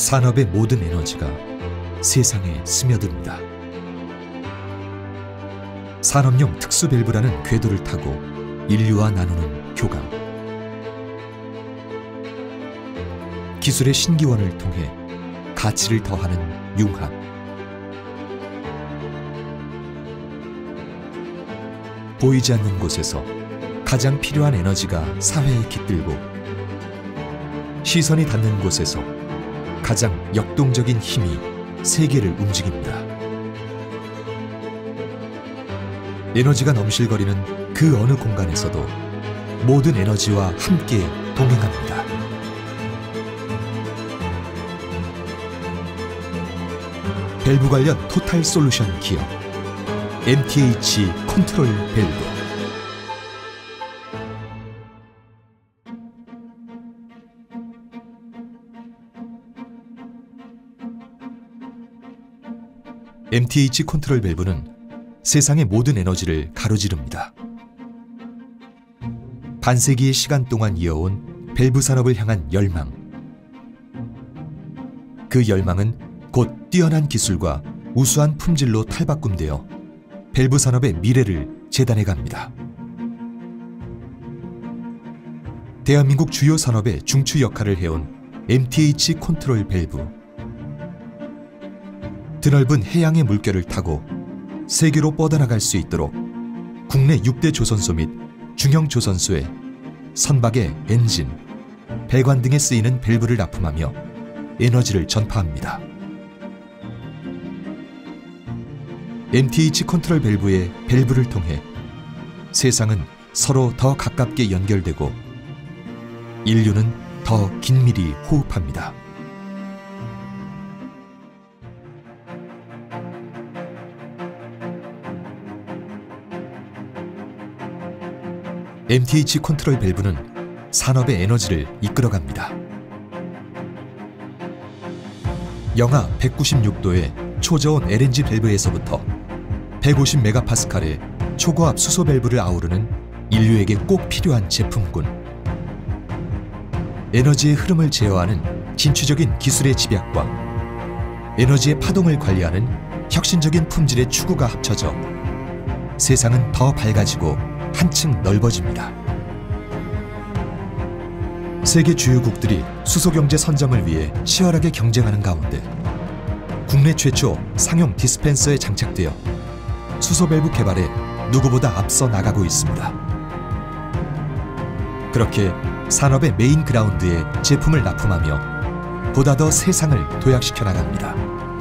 산업의 모든 에너지가 세상에 스며듭니다. 산업용 특수 밸브라는 궤도를 타고 인류와 나누는 교감. 기술의 신기원을 통해 가치를 더하는 융합. 보이지 않는 곳에서 가장 필요한 에너지가 사회에 깃들고, 시선이 닿는 곳에서 가장 역동적인 힘이 세계를 움직입니다. 에너지가 넘실거리는 그 어느 공간에서도 모든 에너지와 함께 동행합니다. 밸브 관련 토탈 솔루션 기업 MTH 컨트롤 밸브. MTH 컨트롤 밸브는 세상의 모든 에너지를 가로지릅니다. 반세기의 시간 동안 이어온 밸브 산업을 향한 열망. 그 열망은 곧 뛰어난 기술과 우수한 품질로 탈바꿈되어 밸브 산업의 미래를 재단해 갑니다. 대한민국 주요 산업의 중추 역할을 해온 MTH 컨트롤 밸브. 드넓은 해양의 물결을 타고 세계로 뻗어나갈 수 있도록 국내 6대 조선소 및 중형 조선소에 선박의 엔진, 배관 등에 쓰이는 밸브를 납품하며 에너지를 전파합니다. MTH 컨트롤 밸브의 밸브를 통해 세상은 서로 더 가깝게 연결되고 인류는 더 긴밀히 호흡합니다. MTH 컨트롤 밸브는 산업의 에너지를 이끌어갑니다. 영하 196도의 초저온 LNG 밸브에서부터 150메가파스칼의 초고압 수소 밸브를 아우르는 인류에게 꼭 필요한 제품군. 에너지의 흐름을 제어하는 진취적인 기술의 집약과 에너지의 파동을 관리하는 혁신적인 품질의 추구가 합쳐져 세상은 더 밝아지고 한층 넓어집니다. 세계 주요국들이 수소경제 선점을 위해 치열하게 경쟁하는 가운데 국내 최초 상용 디스펜서에 장착되어 수소 밸브 개발에 누구보다 앞서 나가고 있습니다. 그렇게 산업의 메인 그라운드에 제품을 납품하며 보다 더 세상을 도약시켜 나갑니다.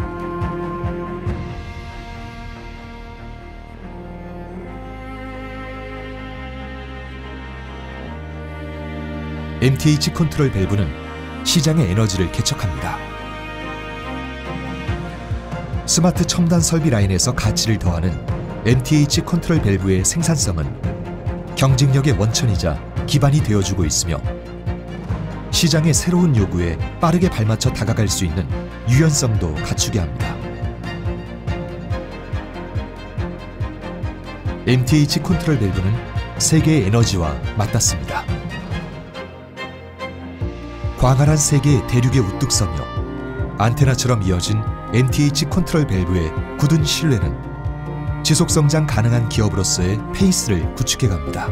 MTH 컨트롤 밸브는 시장의 에너지를 개척합니다. 스마트 첨단 설비 라인에서 가치를 더하는 MTH 컨트롤 밸브의 생산성은 경쟁력의 원천이자 기반이 되어주고 있으며 시장의 새로운 요구에 빠르게 발맞춰 다가갈 수 있는 유연성도 갖추게 합니다. MTH 컨트롤 밸브는 세계의 에너지와 맞닿습니다. 광활한 세계의 대륙에 우뚝 서며 안테나처럼 이어진 MTH 컨트롤 밸브의 굳은 신뢰는 지속성장 가능한 기업으로서의 페이스를 구축해 갑니다.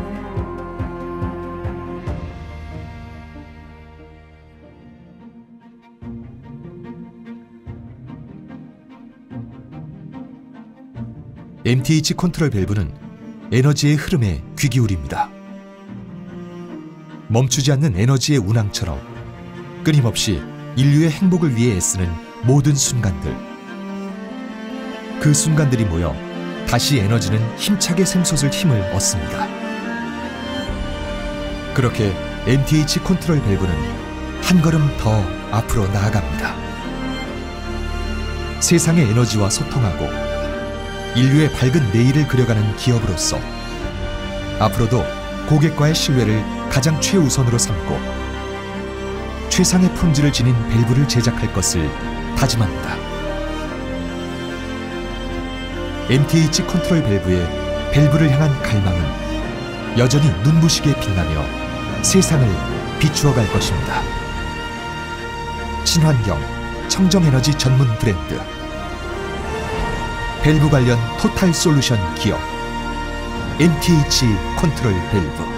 MTH 컨트롤 밸브는 에너지의 흐름에 귀 기울입니다. 멈추지 않는 에너지의 운항처럼 끊임없이 인류의 행복을 위해 애쓰는 모든 순간들. 그 순간들이 모여 다시 에너지는 힘차게 샘솟을 힘을 얻습니다. 그렇게 MTH 컨트롤 밸브는 한 걸음 더 앞으로 나아갑니다. 세상의 에너지와 소통하고 인류의 밝은 내일을 그려가는 기업으로서 앞으로도 고객과의 신뢰를 가장 최우선으로 삼고 최상의 품질을 지닌 밸브를 제작할 것을 다짐합니다. MTH 컨트롤 밸브의 밸브를 향한 갈망은 여전히 눈부시게 빛나며 세상을 비추어갈 것입니다. 친환경, 청정에너지 전문 브랜드 밸브 관련 토탈 솔루션 기업 MTH 컨트롤 밸브.